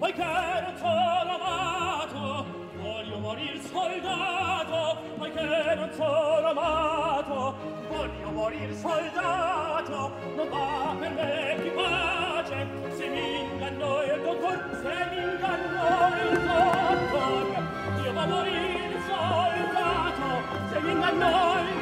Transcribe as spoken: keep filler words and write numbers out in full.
poiché non sono amato, voglio morir soldato, poiché non sono amato, voglio morir soldato, non va per me più pace, se mi ingannò il dottor, se mi ingannò il dottor, io va morir soldato, se mi ingannò il